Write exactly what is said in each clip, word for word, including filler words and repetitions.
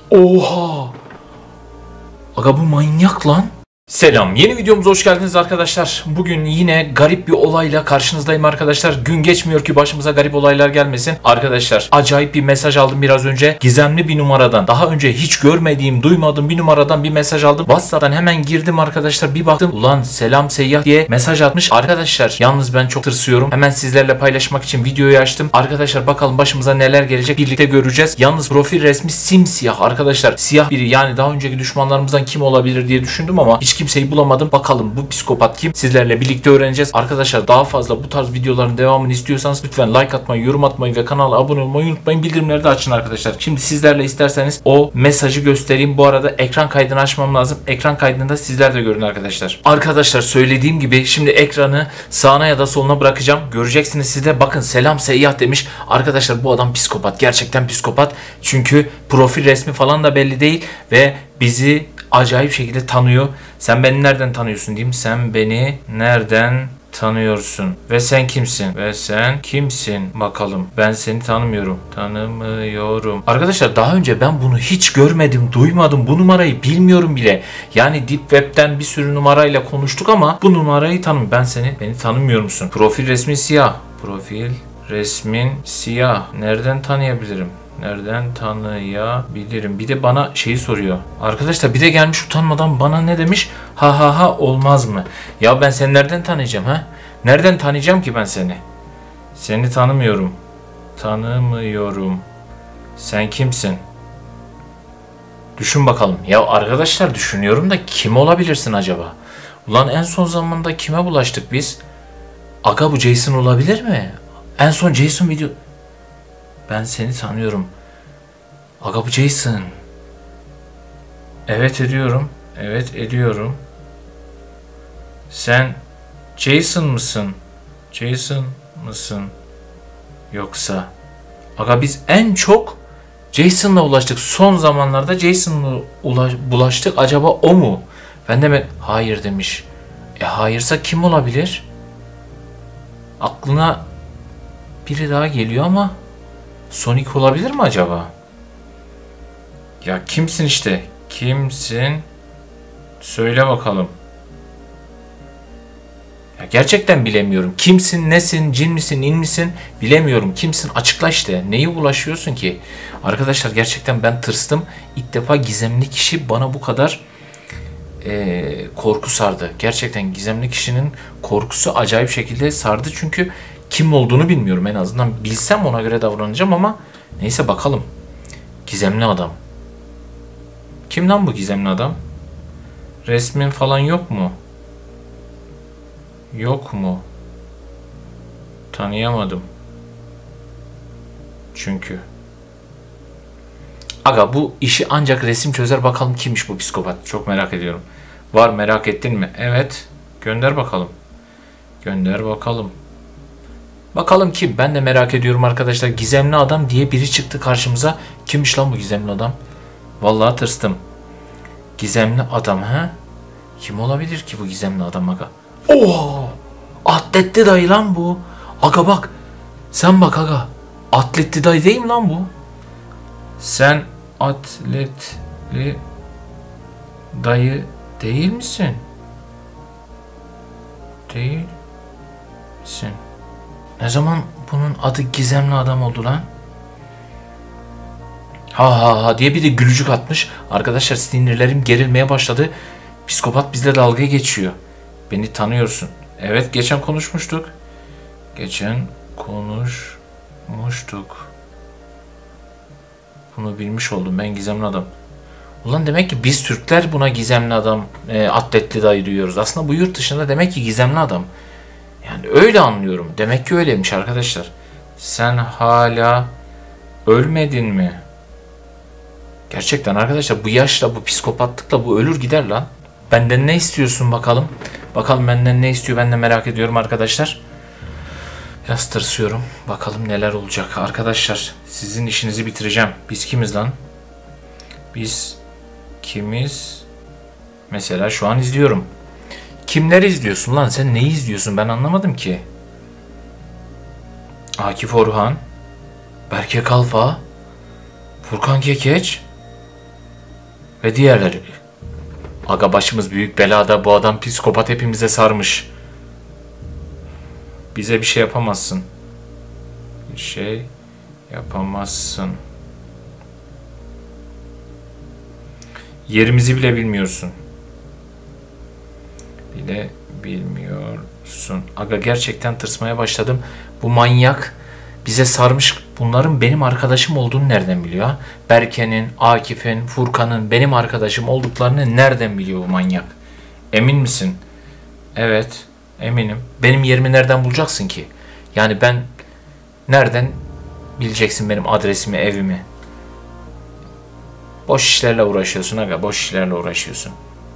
Oha! Aga bu manyak lan. Selam, yeni videomuza hoş geldiniz arkadaşlar. Bugün yine garip bir olayla karşınızdayım arkadaşlar. Gün geçmiyor ki başımıza garip olaylar gelmesin. Arkadaşlar acayip bir mesaj aldım biraz önce. Gizemli bir numaradan. Daha önce hiç görmediğim, duymadığım bir numaradan bir mesaj aldım. WhatsApp'tan hemen girdim arkadaşlar. Bir baktım. Ulan selam seyyah diye mesaj atmış. Arkadaşlar yalnız ben çok tırsıyorum. Hemen sizlerle paylaşmak için videoyu açtım. Arkadaşlar bakalım başımıza neler gelecek. Birlikte göreceğiz. Yalnız profil resmi simsiyah arkadaşlar. Siyah biri, yani daha önceki düşmanlarımızdan kim olabilir diye düşündüm ama hiç kimseyi bulamadım. Bakalım bu psikopat kim? Sizlerle birlikte öğreneceğiz. Arkadaşlar daha fazla bu tarz videoların devamını istiyorsanız lütfen like atmayı, yorum atmayı ve kanala abone olmayı unutmayın. Bildirimleri de açın arkadaşlar. Şimdi sizlerle isterseniz o mesajı göstereyim. Bu arada ekran kaydını açmam lazım. Ekran kaydında sizler de görün arkadaşlar. Arkadaşlar söylediğim gibi şimdi ekranı sağına ya da soluna bırakacağım. Göreceksiniz siz de. Bakın selam seyyah demiş. Arkadaşlar bu adam psikopat. Gerçekten psikopat. Çünkü profil resmi falan da belli değil ve bizi acayip şekilde tanıyor. Sen beni nereden tanıyorsun diyeyim. Sen beni nereden tanıyorsun? Ve sen kimsin? Ve sen kimsin? Bakalım. Ben seni tanımıyorum. Tanımıyorum. Arkadaşlar daha önce ben bunu hiç görmedim, duymadım. Bu numarayı bilmiyorum bile. Yani Deep Web'ten bir sürü numarayla konuştuk ama bu numarayı tanımıyorum. Ben seni, beni tanımıyor musun? Profil resmi siyah. Profil resmin siyah. Nereden tanıyabilirim? Nereden tanıyabilirim? Bir de bana şeyi soruyor. Arkadaşlar bir de gelmiş utanmadan bana ne demiş? Ha ha ha olmaz mı? Ya ben seni nereden tanıyacağım ha? Nereden tanıyacağım ki ben seni? Seni tanımıyorum. Tanımıyorum. Sen kimsin? Düşün bakalım. Ya arkadaşlar düşünüyorum da kim olabilirsin acaba? Ulan en son zamanda kime bulaştık biz? Aga bu Jason olabilir mi? En son Jason video... Ben seni tanıyorum. Aga bu Jason. Evet ediyorum. Evet ediyorum. Sen Jason mısın? Jason mısın? Yoksa? Aga biz en çok Jason'la ulaştık. Son zamanlarda Jason'la bulaştık. Acaba o mu? Ben de mi? Hayır demiş. E hayırsa kim olabilir? Aklına biri daha geliyor ama Sonic olabilir mi acaba? Ya kimsin işte? Kimsin? Söyle bakalım. Ya gerçekten bilemiyorum. Kimsin, nesin, cin misin, in misin? Bilemiyorum. Kimsin? Açıkla işte. Neyi ulaşıyorsun ki? Arkadaşlar gerçekten ben tırstım. İlk defa gizemli kişi bana bu kadar e, korku sardı. Gerçekten gizemli kişinin korkusu acayip şekilde sardı. Çünkü kim olduğunu bilmiyorum. En azından bilsem ona göre davranacağım ama neyse bakalım. Gizemli adam. Kim lan bu gizemli adam? Resmin falan yok mu? Yok mu? Tanıyamadım. Çünkü. Aga bu işi ancak resim çözer. Bakalım kimmiş bu psikopat? Çok merak ediyorum. Var, merak ettin mi? Evet. Gönder bakalım. Gönder bakalım. Bakalım kim? Ben de merak ediyorum arkadaşlar. Gizemli adam diye biri çıktı karşımıza. Kimmiş lan bu gizemli adam? Vallahi tırstım. Gizemli adam ha? Kim olabilir ki bu gizemli adam aga? Oha! Atletli dayı lan bu. Aga bak. Sen bak aga. Atletli dayı değil mi lan bu? Sen atletli dayı değil misin? Değil misin? Ne zaman bunun adı gizemli adam oldu lan? Ha ha ha diye bir de gülücük atmış. Arkadaşlar sinirlerim gerilmeye başladı. Psikopat bizle dalga geçiyor. Beni tanıyorsun. Evet geçen konuşmuştuk. Geçen konuşmuştuk. Bunu bilmiş oldum ben, gizemli adam. Ulan demek ki biz Türkler buna gizemli adam, e, atletli dayı diyoruz. Aslında bu yurt dışında demek ki gizemli adam. Yani öyle anlıyorum. Demek ki öyleymiş arkadaşlar. Sen hala ölmedin mi? Gerçekten arkadaşlar bu yaşla, bu psikopatlıkla bu ölür gider lan. Benden ne istiyorsun bakalım? Bakalım benden ne istiyor, ben de merak ediyorum arkadaşlar. Biraz tırsıyorum. Bakalım neler olacak. Arkadaşlar sizin işinizi bitireceğim. Biz kimiz lan? Biz kimiz? Mesela şu an izliyorum. Kimleri izliyorsun lan? Sen neyi izliyorsun? Ben anlamadım ki. Akif Orhan, Berke Kalfa, Furkan Kekeç. ve diğerleri. Aga başımız büyük belada, bu adam psikopat, hepimize sarmış. Bize bir şey yapamazsın. Bir şey yapamazsın. Yerimizi bile bilmiyorsun. Bile bilmiyorsun. Aga gerçekten tırsmaya başladım. Bu manyak bize sarmış. Bunların benim arkadaşım olduğunu nereden biliyor ha? Berke'nin, Akif'in, Furkan'ın benim arkadaşım olduklarını nereden biliyor bu manyak? Emin misin? Evet, eminim. Benim yerimi nereden bulacaksın ki? Yani ben nereden bileceksin benim adresimi, evimi? Boş işlerle uğraşıyorsun aga, boş işlerle uğraşıyorsun.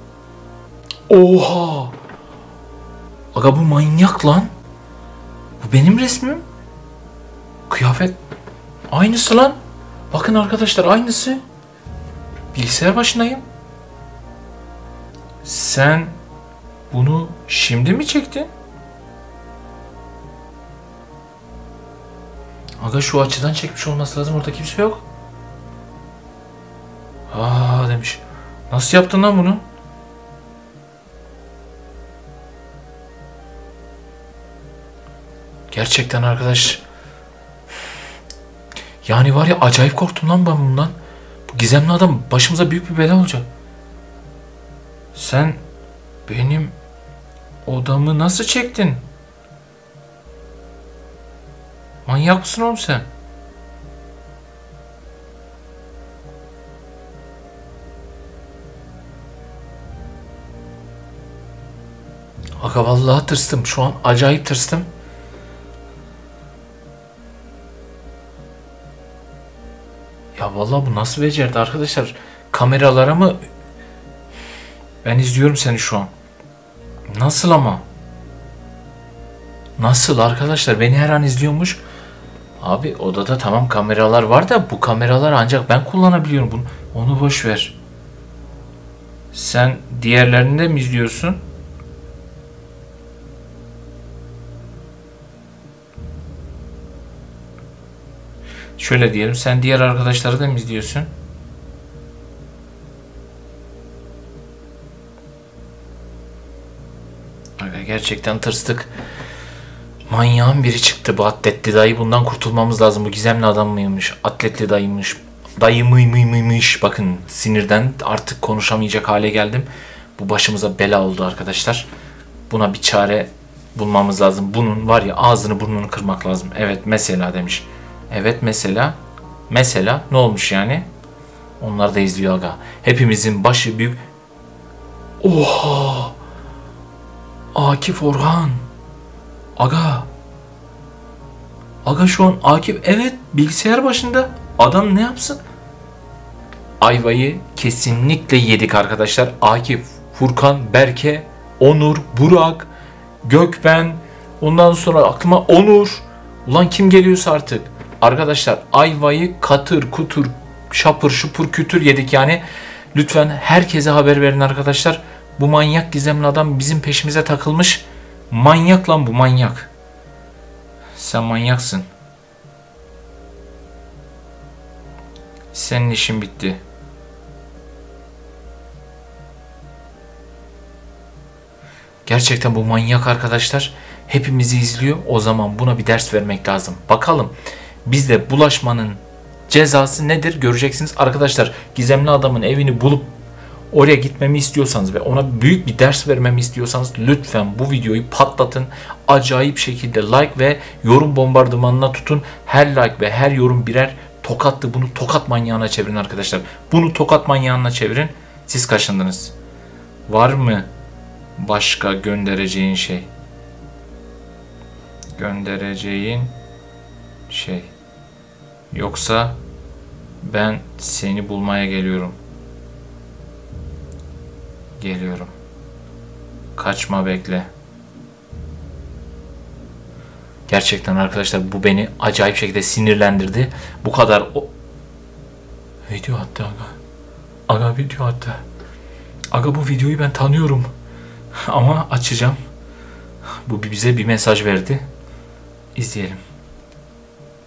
Oha! Aga bu manyak lan. Bu benim resmim. Kıyafet aynısı lan. Bakın arkadaşlar, aynısı. Bilgisayar başındayım. Sen bunu şimdi mi çektin? Aga şu açıdan çekmiş olması lazım. Orada kimse yok. Aa demiş. Nasıl yaptın lan bunu? Gerçekten arkadaş. Yani var ya, acayip korktum lan ben bundan. Bu gizemli adam başımıza büyük bir bela olacak. Sen benim odamı nasıl çektin? Manyak mısın oğlum sen? Aga vallahi tırstım. Şu an acayip tırstım. Ya vallahi bu nasıl becerdi arkadaşlar? Kameralara mı? Ben izliyorum seni şu an. Nasıl ama? Nasıl arkadaşlar? Beni her an izliyormuş. Abi odada tamam kameralar var da bu kameralar ancak ben kullanabiliyorum bunu. Onu boş ver. Sen diğerlerini de mi izliyorsun? Şöyle diyelim, sen diğer arkadaşları da mı izliyorsun? Aga gerçekten tırstık. Manyağın biri çıktı, bu atletli dayı. Bundan kurtulmamız lazım. Bu gizemli adam mıymış? Atletli dayıymış. Dayı mıy mıy mıymış. Bakın sinirden artık konuşamayacak hale geldim. Bu başımıza bela oldu arkadaşlar. Buna bir çare bulmamız lazım. Bunun var ya, ağzını burnunu kırmak lazım. Evet mesela demiş. Evet mesela. Mesela ne olmuş yani? Onlar da izliyor aga. Hepimizin başı büyük. Oha! Akif Orhan. Aga. Aga şu an Akif evet bilgisayar başında. Adam ne yapsın? Ayvayı kesinlikle yedik arkadaşlar. Akif, Furkan, Berke, Onur, Burak, Gökben. Ondan sonra aklıma Onur. Ulan kim geliyorsa artık. Arkadaşlar ayvayı katır kutur şapır şupur kütür yedik yani. Lütfen herkese haber verin arkadaşlar. Bu manyak gizemli adam bizim peşimize takılmış. Manyak lan bu, manyak. Sen manyaksın. Senin işin bitti. Gerçekten bu manyak arkadaşlar hepimizi izliyor. O zaman buna bir ders vermek lazım. Bakalım bizde bulaşmanın cezası nedir göreceksiniz. Arkadaşlar gizemli adamın evini bulup oraya gitmemi istiyorsanız ve ona büyük bir ders vermemi istiyorsanız lütfen bu videoyu patlatın. Acayip şekilde like ve yorum bombardımanına tutun. Her like ve her yorum birer tokattı. Bunu tokat manyağına çevirin arkadaşlar. Bunu tokat manyağına çevirin. Siz kaşındınız. Var mı başka göndereceğin şey? Göndereceğin şey. Yoksa ben seni bulmaya geliyorum. Geliyorum. Kaçma, bekle. Gerçekten arkadaşlar bu beni acayip şekilde sinirlendirdi. Bu kadar o... Video attı aga. Aga video attı. Aga bu videoyu ben tanıyorum. Ama açacağım. Bu bize bir mesaj verdi. İzleyelim.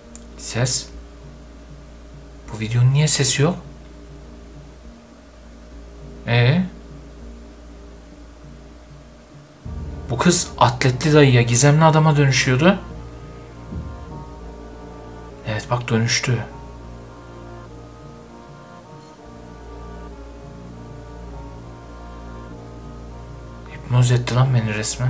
Ses. Bu videonun niye sesi yok? Ee? Bu kız atletli dayıya, gizemli adama dönüşüyordu. Evet bak dönüştü. Hipnoz etti lan beni resmen.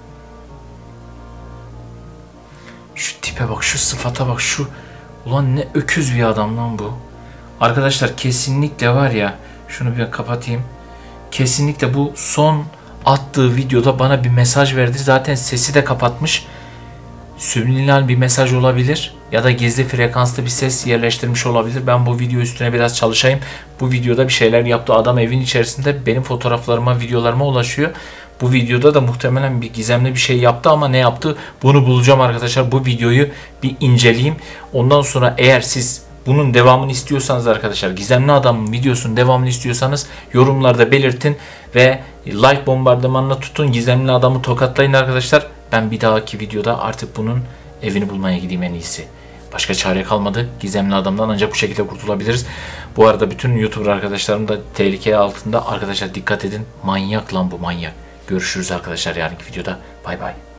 Şu tipe bak, şu sıfata bak, şu... Ulan ne öküz bir adam lan bu. Arkadaşlar kesinlikle var ya, şunu bir kapatayım. Kesinlikle bu son attığı videoda bana bir mesaj verdi. Zaten sesi de kapatmış. Subliminal bir mesaj olabilir. Ya da gizli frekanslı bir ses yerleştirmiş olabilir. Ben bu video üstüne biraz çalışayım. Bu videoda bir şeyler yaptı. Adam evin içerisinde benim fotoğraflarıma, videolarıma ulaşıyor. Bu videoda da muhtemelen bir gizemli bir şey yaptı ama ne yaptı? Bunu bulacağım arkadaşlar. Bu videoyu bir inceleyeyim. Ondan sonra eğer siz bunun devamını istiyorsanız arkadaşlar, gizemli adamın videosunun devamını istiyorsanız yorumlarda belirtin ve like bombardımanına tutun. Gizemli adamı tokatlayın arkadaşlar. Ben bir dahaki videoda artık bunun evini bulmaya gideyim en iyisi. Başka çare kalmadı. Gizemli adamdan ancak bu şekilde kurtulabiliriz. Bu arada bütün YouTuber arkadaşlarım da tehlike altında. Arkadaşlar dikkat edin. Manyak lan bu, manyak. Görüşürüz arkadaşlar yarınki videoda. Bay bay.